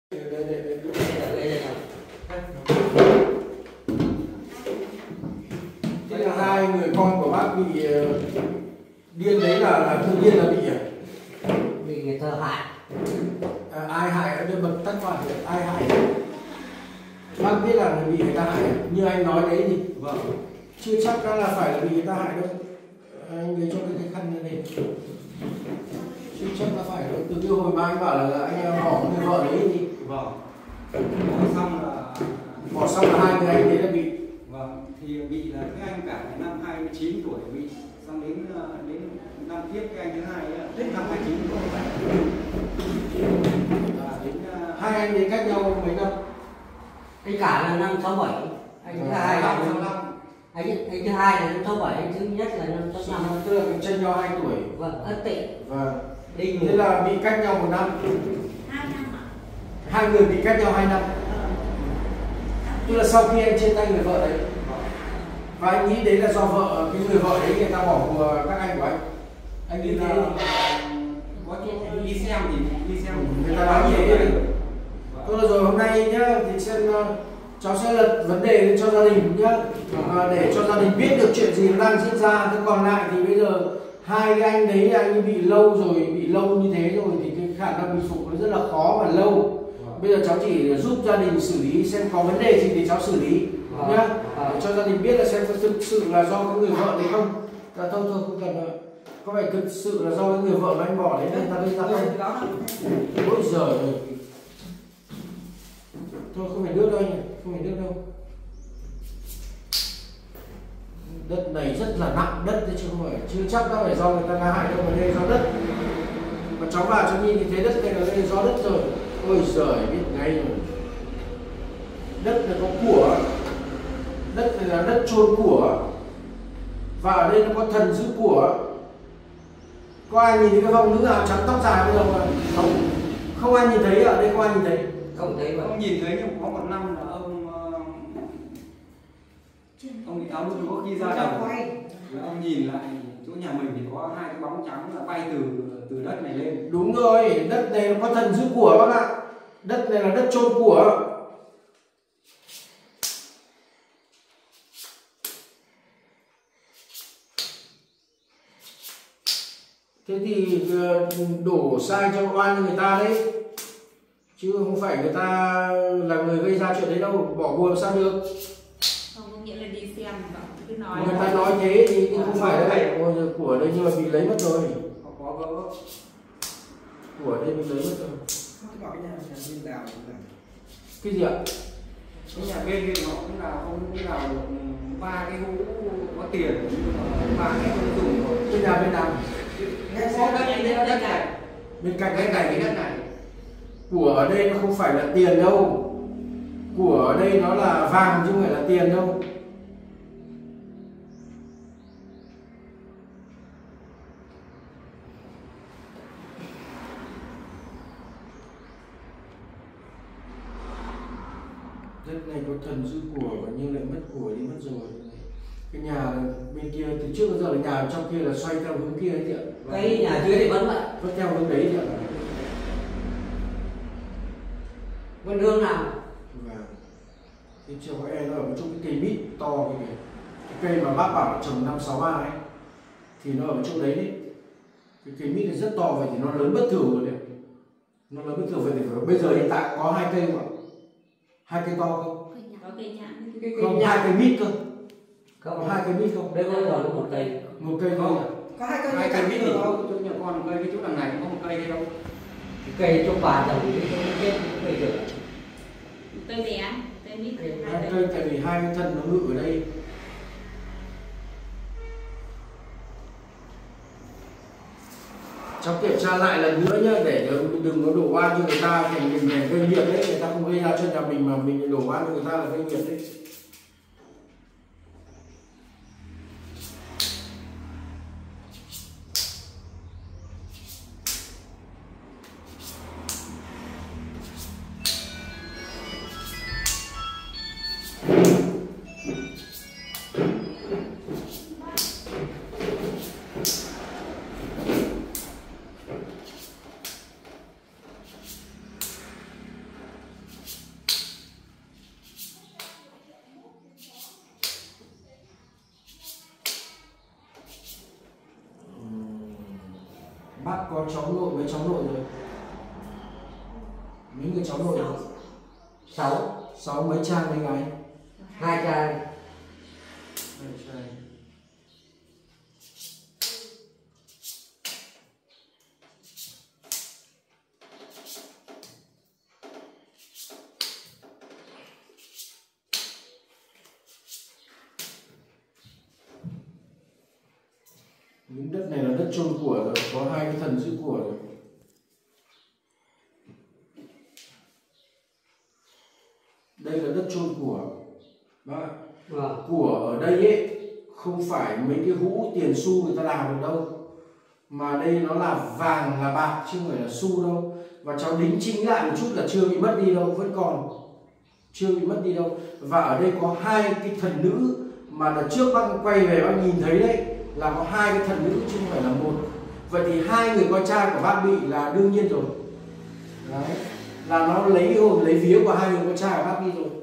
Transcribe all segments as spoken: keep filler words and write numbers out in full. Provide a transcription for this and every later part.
Đây, đây, đây, đây, đây, đây, đây. Thế là hai người con của bác bị uh, điên đấy là là tự nhiên là bị à? Bị người ta hại. À, ai hại ở đây bật tắt qua ai hại? Bác biết là bị người ta hại như anh nói đấy thì vâng. Chưa chắc là phải là bị người ta hại đâu. Anh lấy cho cái, cái khăn này này. Chưa chắc là phải đâu. Từ cái hồi mà anh bảo là anh bỏ người vợ đấy thì vâng. Bỏ xong là bỏ xong là hai người anh đấy là bị. Vâng, thì bị là cái anh cả năm hai mươi chín tuổi bị, xong đến đến năm tiếp cái anh thứ hai ấy, đến năm hai mươi chín tuổi. Và đến hai anh đấy cách nhau mấy năm? Anh cả là năm sáu bảy, anh thứ hai là năm năm. Anh anh thứ hai là năm sáu bảy, anh thứ nhất là năm sáu năm. Tức là cũng chênh nhau hai tuổi. Vâng, ất tị. Vâng. Đinh. Thế là bị cách nhau một năm. Hai năm ạ. Hai người bị cách nhau hai năm. Tức là sau khi anh chia tay người vợ đấy, và anh nghĩ đấy là do vợ, cái người vợ đấy người ta bỏ của các anh của anh. Anh nghĩ Đi thế là không? có chỗ đi xem thì đi xem Người ta nói nhiều đấy. Thôi rồi hôm nay nhá, thì xem uh, cháu sẽ lật vấn đề lên cho gia đình nhá, uh, để cho gia đình biết được chuyện gì nó đang diễn ra. Thế còn lại thì bây giờ hai cái anh đấy anh ấy bị lâu rồi, bị lâu như thế rồi thì cái khả năng bình phục nó rất là khó và lâu. Bây giờ cháu chỉ giúp gia đình xử lý xem có vấn đề gì thì cháu xử lý nhá, để cho gia đình biết là xem có thực sự là do cái người vợ đấy không. À, thôi thôi không cần nữa. Có phải thực sự là do cái người vợ mà anh bỏ đấy nên ta gây ra không? Ôi giời ơi. Thôi không phải nước đâu anh, không phải nước đâu. Đất này rất là nặng đất đấy chứ không phải, chưa chắc đâu phải do người ta la hại đâu, mà đây do đất. Mà cháu vào cháu nhìn thì thấy đất này là đây do đất rồi. Ôi giời, biết ngay rồi. Đất này có của, đất này là đất chôn của, và ở đây nó có thần giữ của. Có ai nhìn thấy cái vong nữ áo trắng tóc dài bây giờ mà không? Không ai nhìn thấy, ở đây không ai nhìn thấy. Không thấy mà. Không nhìn thấy, nhưng có một năm là ông ông bị áo lúc có khi ra đồng, ông nhìn lại chỗ nhà mình thì có hai cái bóng trắng là bay từ từ đất này lên. Đúng rồi, đất này nó có thần giữ của bác ạ. Đất này là đất chôn của. Thế thì đổ sai cho oan cho người ta đấy, chứ không phải người ta là người gây ra chuyện đấy đâu. Bỏ buồn sao được. Không có nghĩa là đi xem mà cứ nói. Người ta nói thế thì không phải đấy. Ôi, của đây nhưng mà bị lấy mất rồi. Có vỡ. Của đây bị lấy mất rồi. Gọi nhà bên đào Cái gì ạ? cái nhà bên kia họ cũng là không cũng đào được ba cái hũ có tiền, ba cái không dùng rồi. Cái nhà bên nào? Cái xe đất này, đất này. Bên cạnh Cái cái này này cái đất này. của ở đây nó không phải là tiền đâu. Của ở đây nó là vàng chứ không phải là tiền đâu. Đất này có thần giữ của và nhưng lại mất của đi mất rồi. Cái nhà bên kia từ trước đến giờ là nhà trong kia là xoay theo hướng kia ấy chị ạ. Cái nhà dưới thì vẫn vậy. Vẫn theo hướng đấy chị ạ. Vẫn hướng nào? Vâng. Cái chiều có em nó ở chỗ cái cây mít to cái kìa. Cái cây mà bác bảo là trồng năm sáu ba ấy, thì nó ở chỗ đấy đấy. Cái cây mít này rất to vậy thì nó lớn bất thường rồi đấy. Nó lớn bất thường vậy thì bây giờ hiện tại có hai cây không ạ? Hai cây to không? Có cây nhãn. Không, hai cây mít cơ. Không, Có hai cây mít không? đây có còn một cây. Một cây thôi à? Có hai cây, hai cây mít thì đâu, chỗ nhà con cây, cái chỗ đằng này không có một cây đâu. Cái cây trong bà trồng cái cây chết cây được. Cây bé, cây mít. Hai cây tại vì hai cái thân nó ngự ở đây. Cháu kiểm tra lại lần nữa nhá, để đừng có đổ oan cho người ta thì mình để gây nghiệp đấy, người ta không gây ra cho nhà mình mà mình đổ oan cho người ta là gây nghiệp đấy. có cháu nội với cháu nội rồi. Mấy người cháu nội rồi? Sáu. Sáu mấy trai mấy gái? Hai trai. Hai trai. Những đất này là đất chôn của rồi, có hai cái thần giữ của rồi. Đây là đất chôn của. Đó. Vâng. Của ở đây ấy không phải mấy cái hũ tiền xu người ta làm được đâu, mà đây nó là vàng là bạc chứ không phải là xu đâu. Và cháu đính chính lại một chút là chưa bị mất đi đâu, vẫn còn chưa bị mất đi đâu. Và ở đây có hai cái thần nữ mà đợt trước bác quay về bác nhìn thấy đấy, là có hai cái thần nữ chứ không phải là một. Vậy thì hai người con trai của bác bị là đương nhiên rồi. Đấy, là nó lấy hồn lấy vía của hai người con trai của bác đi rồi.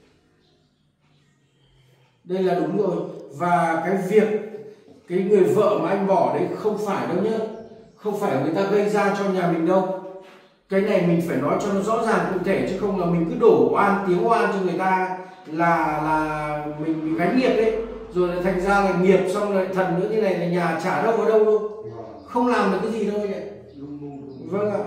Đây là đúng rồi. Và cái việc cái người vợ mà anh bỏ đấy không phải đâu nhá, không phải người ta gây ra cho nhà mình đâu. Cái này mình phải nói cho nó rõ ràng cụ thể, chứ không là mình cứ đổ oan tiếng oan cho người ta là là mình bị gánh nghiệp đấy, rồi là thành ra là nghiệp xong rồi thần nữa như này là nhà trả đâu vào đâu đâu, không làm được cái gì đâu vậy. Vâng ạ.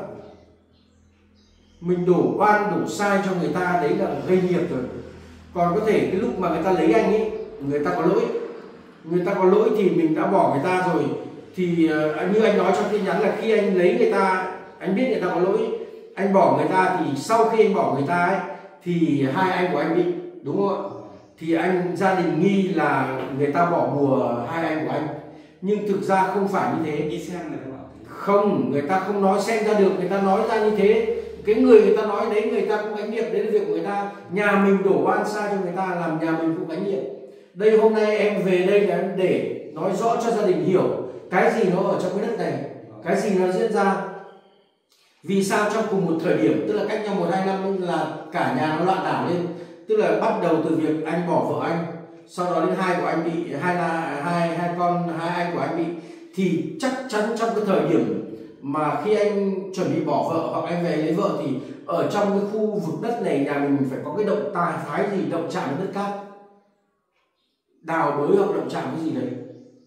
Mình đổ oan đổ sai cho người ta đấy là gây nghiệp rồi. Còn có thể cái lúc mà người ta lấy anh ấy, người ta có lỗi, người ta có lỗi thì mình đã bỏ người ta rồi, thì uh, như anh nói trong tin nhắn là khi anh lấy người ta, anh biết người ta có lỗi, anh bỏ người ta, thì sau khi anh bỏ người ta ấy thì hai anh của anh bị, đúng không ạ? Thì anh gia đình nghi là người ta bỏ bùa hai anh của anh, nhưng thực ra không phải như thế. Đi xem này không, người ta không nói xem ra được, người ta nói ra như thế. Cái người người ta nói đấy, người ta cũng gánh nghiệp, đấy là việc của người ta. Nhà mình đổ oan sai cho người ta, làm nhà mình cũng gánh nghiệp. Đây hôm nay em về đây là để nói rõ cho gia đình hiểu cái gì nó ở trong cái đất này, cái gì nó diễn ra. Vì sao trong cùng một thời điểm, tức là cách nhau một hai năm là cả nhà nó loạn đảo lên. Tức là bắt đầu từ việc anh bỏ vợ anh, sau đó đến hai của anh bị, hai là hai hai con hai anh của anh bị, thì chắc chắn trong cái thời điểm mà khi anh chuẩn bị bỏ vợ hoặc anh về lấy vợ thì ở trong cái khu vực đất này nhà mình phải có cái động tài phái gì, động chạm với đất cát, đào bới hoặc động chạm cái gì đấy.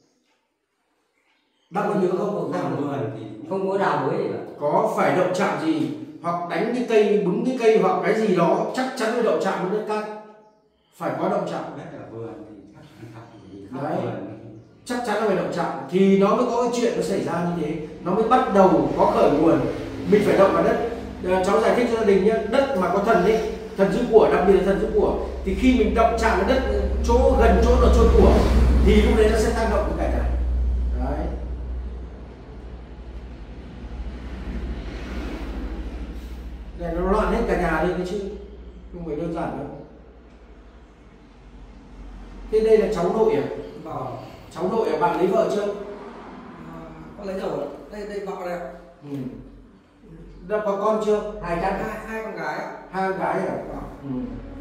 Bác có nhớ không? đào vườn thì Không có đào bới gì cả. Có phải động chạm gì, hoặc đánh cái cây, bứng cái cây hoặc cái gì đó, chắc chắn phải động chạm với đất cát, phải có động chạm. đất ở vườn thì chắc chắn thật vì Đấy. vườn Chắc chắn là phải động chạm thì nó mới có cái chuyện nó xảy ra như thế, nó mới bắt đầu có khởi nguồn. Mình phải động vào đất. À, cháu giải thích cho gia đình nhé. Đất mà có thần ấy, thần giữ của, đặc biệt là thần giữ của, thì khi mình động chạm vào đất chỗ gần chỗ nó chôn của thì lúc đấy nó sẽ tác động với cả nhà. Đấy. Để nó loạn hết cả nhà lên đấy chứ không phải đơn giản đâu. Thế đây là cháu nội à? Vâng. Cháu nội à? Bạn lấy vợ chưa? À, con lấy rồi. Đây đây vợ đây. Ừ. Đã có con chưa? Hai chắc. Hai hai con gái ạ. Hai con gái à? Vâng. Ừ.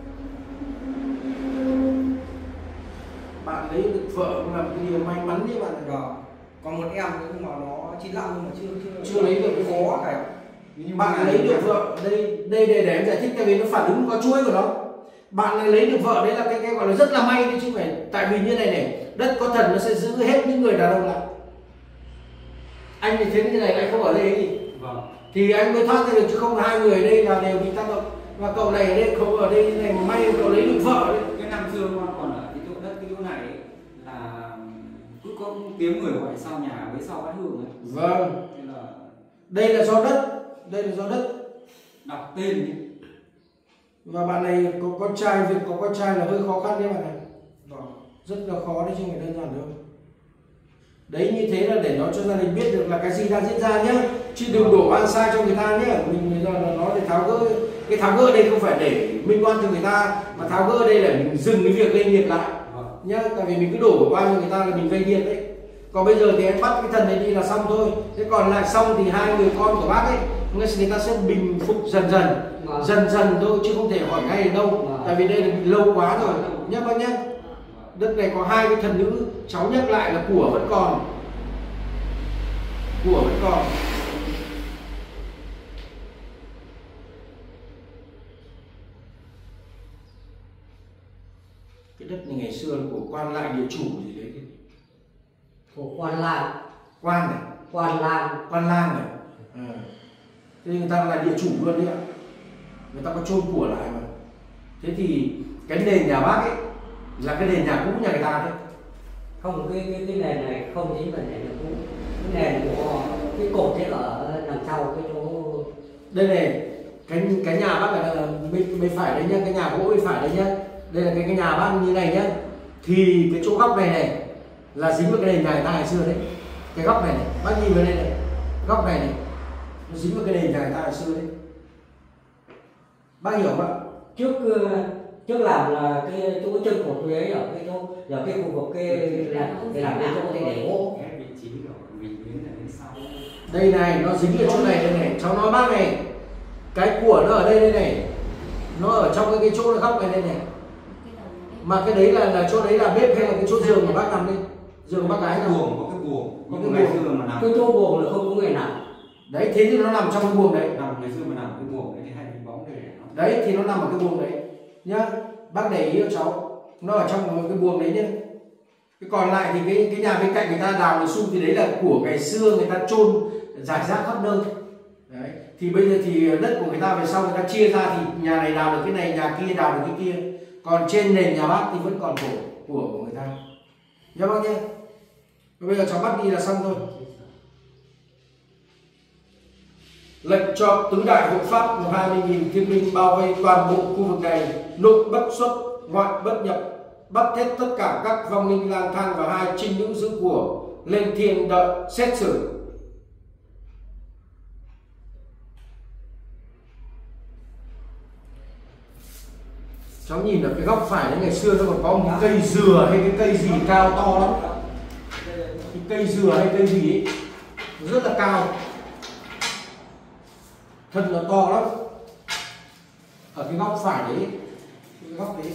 Bạn lấy được vợ cũng là một cái điều may mắn đấy bạn ạ. Vâng. Còn một em nhưng mà nó chín lăm nhưng mà chưa chưa Chưa lấy được cái khó gì. này. Bạn lấy được vợ đây đây để để em giải thích, tại vì nó phản ứng có chuỗi của nó. Bạn này lấy được vợ đấy là cái cái gọi là rất là may đấy chứ không phải, tại vì như này này, đất có thần nó sẽ giữ hết những người đàn ông lại. Anh thì thế như này anh không ở đây gì, vâng, thì anh mới thoát ra được, chứ không hai người ở đây là đều bị tác động. Và cậu này ở đây không ở đây này mà may cậu lấy được vợ đấy. cái năm xưa con còn ở cái chỗ đất cái chỗ này ấy, là cứ có tiếng người gọi sau nhà với sau bát hương ấy. Vâng. Thế là Đây là do đất, đây là do đất. đọc tên đi. Và bạn này có con trai, việc có con trai là hơi khó khăn đấy bạn này. Vâng. Rất là khó đấy chứ không phải đơn giản đâu. Đấy, như thế là để nói cho gia đình biết được là cái gì đang diễn ra nhá, chứ đừng đổ oan sai cho người ta nhé. Mình bây giờ là nói để tháo gỡ, cái tháo gỡ đây không phải để minh oan cho người ta, mà tháo gỡ đây là mình dừng cái việc gây nghiệp lại nhá. Tại vì mình cứ đổ oan cho người ta là mình gây nghiệp đấy. Còn bây giờ thì em bắt cái thần này đi là xong thôi. Thế còn lại xong thì hai người con của bác ấy người ta sẽ bình phục dần dần, Vâng. dần dần thôi, chứ không thể hỏi ngay được đâu. Vâng. Tại vì đây là bị lâu quá rồi nhá bác nhá. Đất này có hai cái thần nữ, cháu nhắc lại là của vẫn còn, của vẫn còn. Cái đất này ngày xưa là của quan lại địa chủ gì đấy. Của quan lang. Quan này. Quan lang. Quan lang này. À. Thế người ta là địa chủ luôn đấy ạ. Người ta có chôn của lại mà. Thế thì cái nền nhà bác ấy là cái nền nhà cũ nhà người ta đấy. Không, cái cái cái nền này không chính là nền nhà cũ. Cái nền của cái cột ấy ở đằng sau cái chỗ. Đây này, cái cái nhà bác là bên bên phải đấy nhá, cái nhà gỗ bên phải đấy nhá. Đây là cái cái nhà bác như này nhá. Thì cái chỗ góc này này là dính vào cái nền nhà người ta ngày xưa đấy. Cái góc này này, bác nhìn vào đây này. Góc này này nó dính vào cái nền nhà người ta ngày xưa đấy. Bác hiểu không ạ? Trước trước làm là cái chỗ chân cột thuế ấy, ở cái chỗ ở cái khu vực cái là cái làm cái chỗ để gỗ. Cái vị trí của mình đến là đến sau. Đây này, nó dính ở chỗ này đây này. Cháu nói bác này, cái của nó ở đây đây này, nó ở trong cái, cái chỗ góc này đây này. Mà cái đấy là là chỗ đấy là bếp hay là cái chỗ giường của bác nằm đây? Giường của bác gái Cái nào? buồng, có cái buồng. Có Nhưng cái ngày buồng. xưa mà nằm. Cái chỗ buồng là không có người nào. Đấy, thế thì nó nằm trong cái buồng đấy. Nằm ngày xưa mà nằm cái buồng đấy thì hay bị bóng để nó. Đấy thì nó nằm ở cái buồng đấy nhá. Bác để ý cho cháu, nó ở trong cái buồng đấy nhá. Cái còn lại thì cái cái nhà bên cạnh người ta đào một xu thì đấy là của ngày xưa người ta chôn rải rác khắp nơi. Đấy. Thì bây giờ thì đất của người ta về sau người ta chia ra thì nhà này đào được cái này, nhà kia đào được cái kia. Còn trên nền nhà bác thì vẫn còn của của, của người ta. Nhá bác nhé. Bây giờ cháu bắt đi là xong thôi. Lệnh cho tứ đại hộ pháp hai mươi nghìn thiên binh bao vây toàn bộ khu vực này, nội bất xuất, ngoại bất nhập, bắt hết tất cả các vong linh lang thang và hai trinh nữ giữ của lên thiên đợi xét xử. Cháu nhìn ở cái góc phải đấy, ngày xưa nó còn có một cây dừa hay cái cây gì cao to lắm. Cái cây dừa hay cây gì ấy, rất là cao, thân nó to lắm. Ở cái góc phải đấy, cái góc đấy.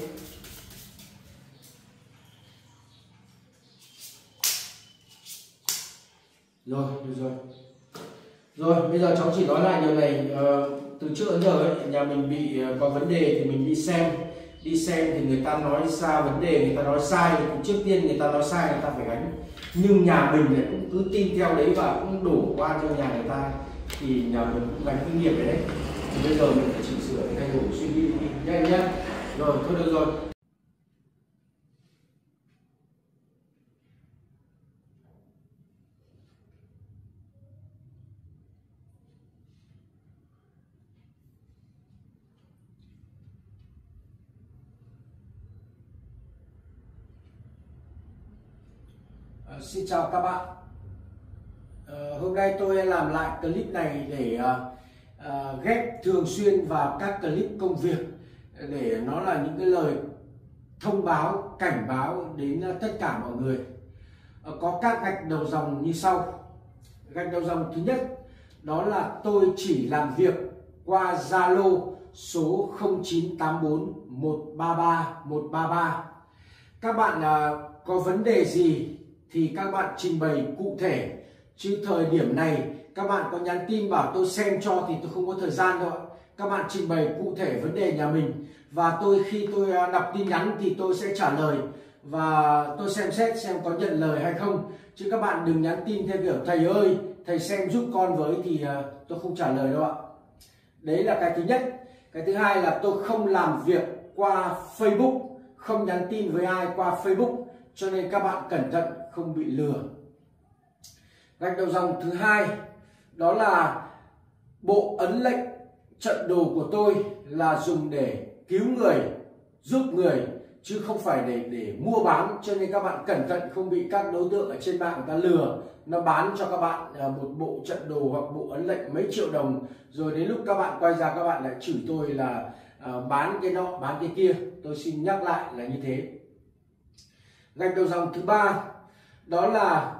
Rồi, được rồi. Rồi, bây giờ cháu chỉ nói lại điều này. uh, Từ trước đến giờ ấy, nhà mình bị uh, có vấn đề thì mình đi xem. Đi xem thì người ta nói ra vấn đề, người ta nói sai thì trước tiên người ta nói sai người ta phải gánh. Nhưng nhà mình lại cũng cứ tin theo đấy và cũng đổ qua cho nhà người ta, thì nhà mình cũng gánh kinh nghiệm đấy. Thì bây giờ mình phải chỉnh sửa, thay đổi suy nghĩ đi nhanh nhá. Rồi, thôi được rồi. Uh, xin chào các bạn. Uh, hôm nay tôi làm lại clip này để uh, uh, ghép thường xuyên vào các clip công việc, để nó là những cái lời thông báo, cảnh báo đến uh, tất cả mọi người. Uh, có các gạch đầu dòng như sau. Gạch đầu dòng thứ nhất đó là tôi chỉ làm việc qua Zalo số không chín tám bốn một ba ba một ba ba. Các bạn uh, có vấn đề gì thì các bạn trình bày cụ thể, chứ thời điểm này các bạn có nhắn tin bảo tôi xem cho thì tôi không có thời gian đâu ạ. Các bạn trình bày cụ thể vấn đề nhà mình, và tôi khi tôi đọc tin nhắn thì tôi sẽ trả lời và tôi xem xét xem có nhận lời hay không. Chứ các bạn đừng nhắn tin theo kiểu thầy ơi thầy xem giúp con với thì tôi không trả lời đâu ạ. Đấy là cái thứ nhất. Cái thứ hai là tôi không làm việc qua Facebook, không nhắn tin với ai qua Facebook, cho nên các bạn cẩn thận không bị lừa. Gạch đầu dòng thứ hai đó là bộ ấn lệnh trận đồ của tôi là dùng để cứu người, giúp người, chứ không phải để để mua bán, cho nên các bạn cẩn thận không bị các đối tượng ở trên mạng người ta lừa, nó bán cho các bạn một bộ trận đồ hoặc bộ ấn lệnh mấy triệu đồng, rồi đến lúc các bạn quay ra các bạn lại chửi tôi là uh, bán cái nọ bán cái kia. Tôi xin nhắc lại là như thế. Gạch đầu dòng thứ ba đó là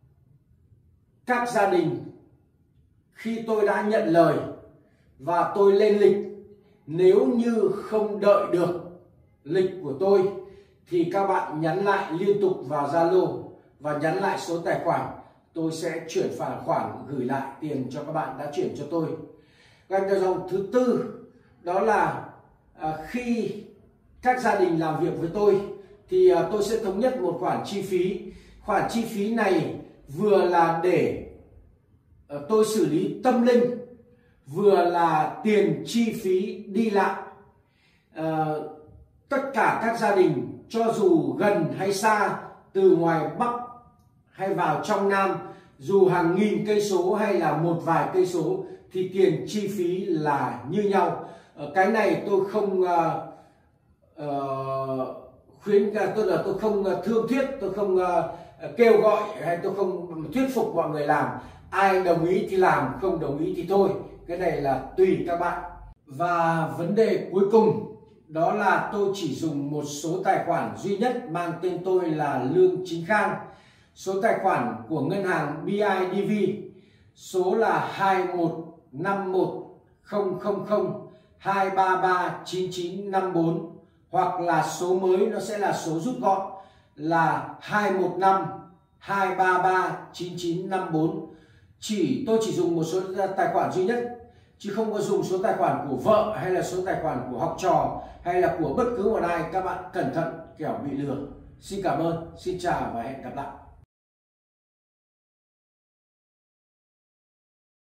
các gia đình khi tôi đã nhận lời và tôi lên lịch, nếu như không đợi được lịch của tôi thì các bạn nhắn lại liên tục vào Zalo và nhắn lại số tài khoản, tôi sẽ chuyển khoản khoản gửi lại tiền cho các bạn đã chuyển cho tôi. Gạch đầu dòng thứ tư đó là à, khi các gia đình làm việc với tôi thì uh, tôi sẽ thống nhất một khoản chi phí. Khoản chi phí này vừa là để uh, tôi xử lý tâm linh, vừa là tiền chi phí đi lại. Uh, tất cả các gia đình cho dù gần hay xa, từ ngoài Bắc hay vào trong Nam, dù hàng nghìn cây số hay là một vài cây số, thì tiền chi phí là như nhau. Uh, cái này tôi không uh, uh, khuyến, tôi là tôi không thương thuyết, tôi không uh, kêu gọi hay tôi không thuyết phục mọi người làm. Ai đồng ý thì làm, không đồng ý thì thôi. Cái này là tùy các bạn. Và vấn đề cuối cùng đó là tôi chỉ dùng một số tài khoản duy nhất mang tên tôi là Lương Chính Khang. Số tài khoản của ngân hàng bê i đê vê số là hai một năm một không không không hai ba ba chín chín năm bốn, hoặc là số mới nó sẽ là số rút gọn là hai một năm hai ba ba chín chín năm bốn. Chỉ tôi chỉ dùng một số tài khoản duy nhất, chứ không có dùng số tài khoản của vợ hay là số tài khoản của học trò hay là của bất cứ một ai. Các bạn cẩn thận kẻo bị lừa. Xin cảm ơn, xin chào và hẹn gặp lại.